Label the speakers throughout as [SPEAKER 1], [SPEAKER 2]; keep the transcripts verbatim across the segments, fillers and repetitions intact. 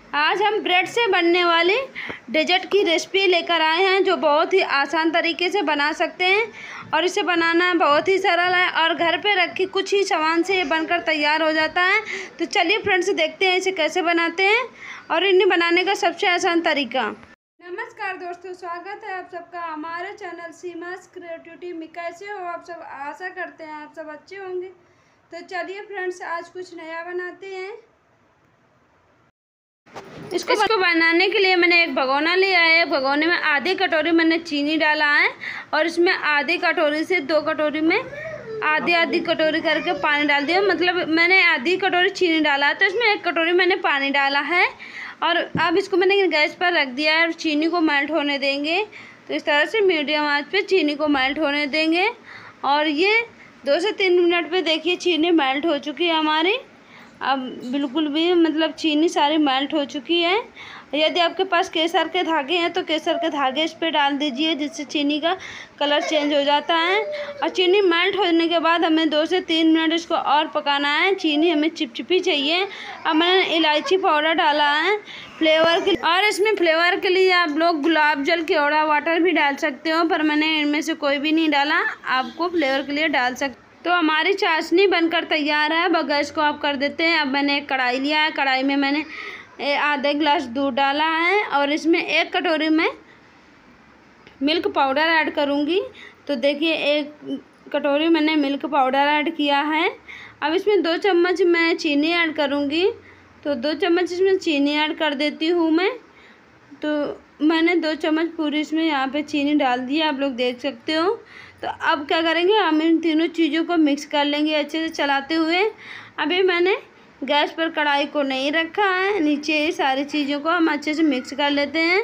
[SPEAKER 1] आज हम ब्रेड से बनने वाली डेजर्ट की रेसिपी लेकर आए हैं जो बहुत ही आसान तरीके से बना सकते हैं और इसे बनाना बहुत ही सरल है और घर पे रखी कुछ ही सामान से ये बनकर तैयार हो जाता है। तो चलिए फ्रेंड्स देखते हैं इसे कैसे बनाते हैं और इन्हें बनाने का सबसे आसान तरीका। नमस्कार दोस्तों, स्वागत है आप सबका हमारे चैनल सीमास क्रिएटिविटी में। कैसे हो आप सब? आशा करते हैं आप सब अच्छे होंगे। तो चलिए फ्रेंड्स आज कुछ नया बनाते हैं। इसको इसको बनाने के लिए मैंने एक भगोना लिया है। भगोने में आधी कटोरी मैंने चीनी डाला है और इसमें आधी कटोरी से दो कटोरी में आधी आधी कटोरी करके पानी डाल दिया। मतलब मैंने आधी कटोरी चीनी डाला है तो इसमें एक कटोरी मैंने पानी डाला है और अब इसको मैंने गैस पर रख दिया है और चीनी को मेल्ट होने देंगे। तो इस तरह से मीडियम आंच पे चीनी को मेल्ट होने देंगे और ये दो से तीन मिनट पे देखिए चीनी मेल्ट हो चुकी है हमारी। अब बिल्कुल भी मतलब चीनी सारी मेल्ट हो चुकी है। यदि आपके पास केसर के धागे हैं तो केसर के धागे इस पर डाल दीजिए जिससे चीनी का कलर चेंज हो जाता है। और चीनी मेल्ट होने के बाद हमें दो से तीन मिनट इसको और पकाना है। चीनी हमें चिपचिपी चाहिए। अब मैंने इलायची पाउडर डाला है फ्लेवर के, और इसमें फ्लेवर के लिए आप लोग गुलाब जल केवड़ा वाटर भी डाल सकते हो, पर मैंने इनमें से कोई भी नहीं डाला। आपको फ्लेवर के लिए डाल सकते। तो हमारी चाशनी बनकर तैयार है। अब गैस को ऑफ कर देते हैं। अब मैंने एक कढ़ाई लिया है। कढ़ाई में मैंने आधा गिलास दूध डाला है और इसमें एक कटोरी में मिल्क पाउडर ऐड करूँगी। तो देखिए एक कटोरी मैंने मिल्क पाउडर ऐड किया है। अब इसमें दो चम्मच मैं चीनी ऐड करूँगी। तो दो चम्मच इसमें चीनी ऐड कर देती हूँ मैं। तो मैंने दो चम्मच पूरी इसमें यहाँ पे चीनी डाल दी है, आप लोग देख सकते हो। तो अब क्या करेंगे, हम इन तीनों चीज़ों को मिक्स कर लेंगे अच्छे से चलाते हुए। अभी मैंने गैस पर कढ़ाई को नहीं रखा है, नीचे सारी चीज़ों को हम अच्छे से मिक्स कर लेते हैं।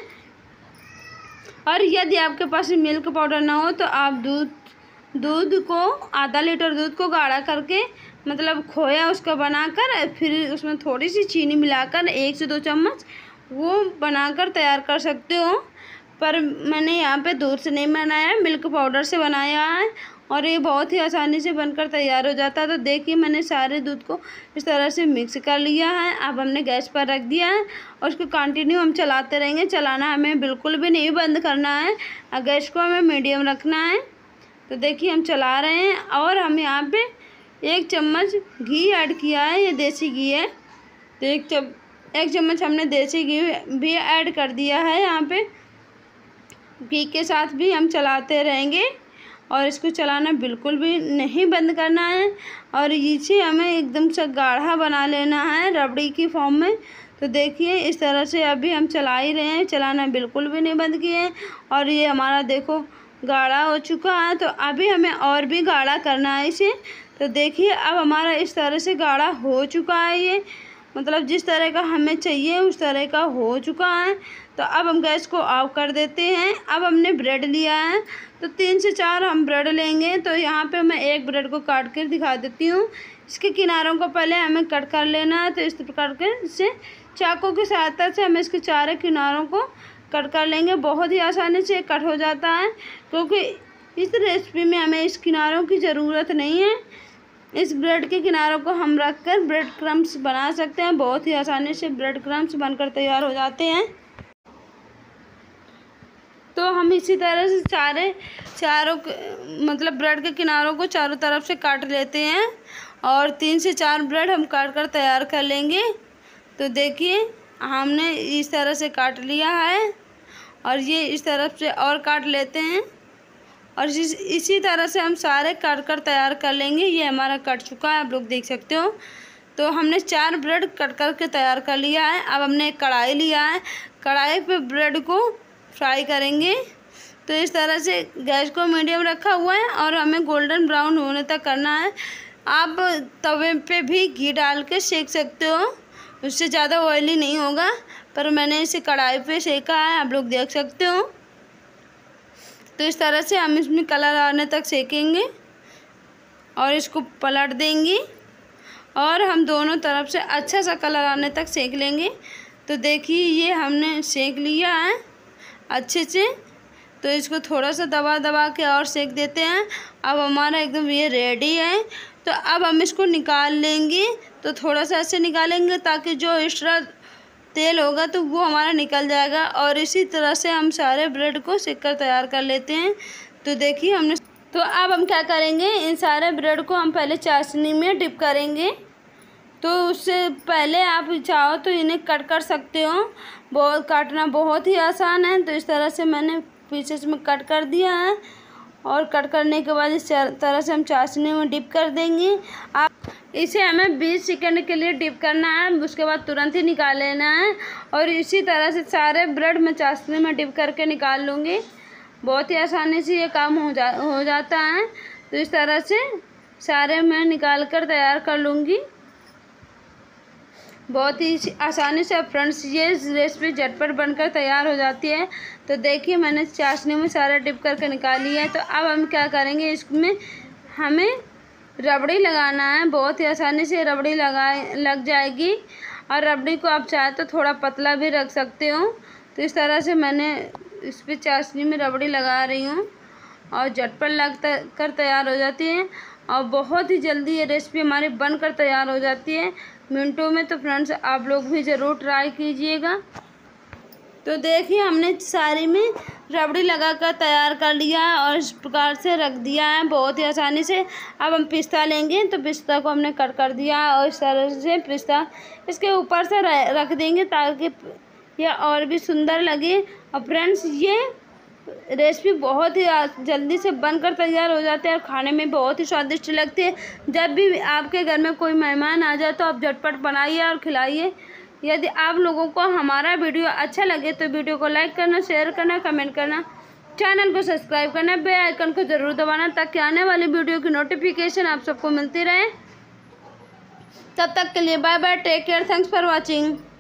[SPEAKER 1] और यदि आपके पास मिल्क पाउडर ना हो तो आप दूध दूध को आधा लीटर दूध को गाढ़ा करके मतलब खोया उसका बनाकर फिर उसमें थोड़ी सी चीनी मिलाकर एक से दो चम्मच वो बनाकर तैयार कर सकते हो। पर मैंने यहाँ पे दूध से नहीं बनाया है, मिल्क पाउडर से बनाया है और ये बहुत ही आसानी से बनकर तैयार हो जाता है। तो देखिए मैंने सारे दूध को इस तरह से मिक्स कर लिया है। अब हमने गैस पर रख दिया है और उसको कंटिन्यू हम चलाते रहेंगे। चलाना हमें बिल्कुल भी नहीं बंद करना है, गैस को हमें मीडियम रखना है। तो देखिए हम चला रहे हैं और हम यहाँ पे एक चम्मच घी ऐड किया है, ये देसी घी है। तो एक चम एक चम्मच हमने देसी घी भी ऐड कर दिया है। यहाँ पे घी के साथ भी हम चलाते रहेंगे और इसको चलाना बिल्कुल भी नहीं बंद करना है। और इसे हमें एकदम से गाढ़ा बना लेना है रबड़ी की फॉर्म में। तो देखिए इस तरह से अभी हम चला ही रहे हैं, चलाना बिल्कुल भी नहीं बंद किए हैं। और ये हमारा देखो गाढ़ा हो चुका है। तो अभी हमें और भी गाढ़ा करना है इसे। तो देखिए अब हमारा इस तरह से गाढ़ा हो चुका है, ये मतलब जिस तरह का हमें चाहिए उस तरह का हो चुका है। तो अब हम गैस को ऑफ कर देते हैं। अब हमने ब्रेड लिया है तो तीन से चार हम ब्रेड लेंगे। तो यहाँ पे मैं एक ब्रेड को काट कर दिखा देती हूँ। इसके किनारों को पहले हमें कट कर लेना है। तो इस प्रकार के इससे चाकू की सहायता से हम इसके चारों किनारों को कट कर लेंगे। बहुत ही आसानी से कट हो जाता है क्योंकि इस रेसिपी में हमें इस किनारों की ज़रूरत नहीं है। इस ब्रेड के किनारों को हम रखकर ब्रेड क्रम्स बना सकते हैं। बहुत ही आसानी से ब्रेड क्रम्स बनकर तैयार हो जाते हैं। तो हम इसी तरह से चारे चारों मतलब ब्रेड के किनारों को चारों तरफ से काट लेते हैं और तीन से चार ब्रेड हम काट कर तैयार कर लेंगे। तो देखिए हमने इस तरह से काट लिया है और ये इस तरफ से और काट लेते हैं और इस, इसी तरह से हम सारे काट कर तैयार कर लेंगे। ये हमारा कट चुका है, आप लोग देख सकते हो। तो हमने चार ब्रेड कट कर के तैयार कर लिया है। अब हमने एक कढ़ाई लिया है, कढ़ाई पे ब्रेड को फ्राई करेंगे। तो इस तरह से गैस को मीडियम रखा हुआ है और हमें गोल्डन ब्राउन होने तक करना है। आप तवे पे भी घी डाल के सेक सकते हो, उससे ज़्यादा ऑयली नहीं होगा, पर मैंने इसे कढ़ाई पे सेका है, आप लोग देख सकते हो। तो इस तरह से हम इसमें कलर आने तक सेकेंगे और इसको पलट देंगे और हम दोनों तरफ से अच्छा सा कलर आने तक सेक लेंगे। तो देखिए ये हमने सेक लिया है अच्छे से। तो इसको थोड़ा सा दबा दबा के और सेक देते हैं। अब हमारा एकदम ये रेडी है। तो अब हम इसको निकाल लेंगे। तो थोड़ा सा ऐसे निकालेंगे ताकि जो एक्स्ट्रा तेल होगा तो वो हमारा निकल जाएगा। और इसी तरह से हम सारे ब्रेड को सेक कर तैयार कर लेते हैं। तो देखिए हमने, तो अब हम क्या करेंगे, इन सारे ब्रेड को हम पहले चाशनी में डिप करेंगे। तो उससे पहले आप चाहो तो इन्हें कट कर सकते हो, बहुत काटना बहुत ही आसान है। तो इस तरह से मैंने पीसेस में कट कर दिया है और कट करने के बाद इस तरह से हम चाशनी में डिप कर देंगे। आप इसे हमें बीस सेकंड के लिए डिप करना है, उसके बाद तुरंत ही निकाल लेना है। और इसी तरह से सारे ब्रेड मैं चाशनी में डिप करके निकाल लूँगी। बहुत ही आसानी से ये काम हो जा हो जाता है। तो इस तरह से सारे मैं निकाल कर तैयार कर लूँगी बहुत ही आसानी से। फ्रेंड्स ये रेसिपी झटपट बनकर तैयार हो जाती है। तो देखिए मैंने चाशनी में सारा डिप करके निकाल लिया है। तो अब हम क्या करेंगे, इसमें हमें रबड़ी लगाना है। बहुत ही आसानी से रबड़ी लगा लग जाएगी। और रबड़ी को आप चाहे तो थोड़ा पतला भी रख सकते हो। तो इस तरह से मैंने इस पर चाशनी में रबड़ी लगा रही हूँ और झटपट लग कर तैयार हो जाती है। और बहुत ही जल्दी ये रेसिपी हमारी बनकर तैयार हो जाती है, मिनटों में। तो फ्रेंड्स आप लोग भी ज़रूर ट्राई कीजिएगा। तो देखिए हमने सारी में रबड़ी लगा कर तैयार कर लिया है और इस प्रकार से रख दिया है बहुत ही आसानी से। अब हम पिस्ता लेंगे। तो पिस्ता को हमने कट कर दिया है और इस तरह से पिस्ता इसके ऊपर से रख देंगे ताकि यह और भी सुंदर लगे। और फ्रेंड्स ये रेसिपी बहुत ही जल्दी से बनकर तैयार हो जाती है और खाने में बहुत ही स्वादिष्ट लगती है। जब भी आपके घर में कोई मेहमान आ जाए तो आप झटपट बनाइए और खिलाइए। यदि आप लोगों को हमारा वीडियो अच्छा लगे तो वीडियो को लाइक करना, शेयर करना, कमेंट करना, चैनल को सब्सक्राइब करना, बेल आइकन को ज़रूर दबाना ताकि आने वाली वीडियो की नोटिफिकेशन आप सबको मिलती रहे। तब तक के लिए bye bye, take care, thanks for watching.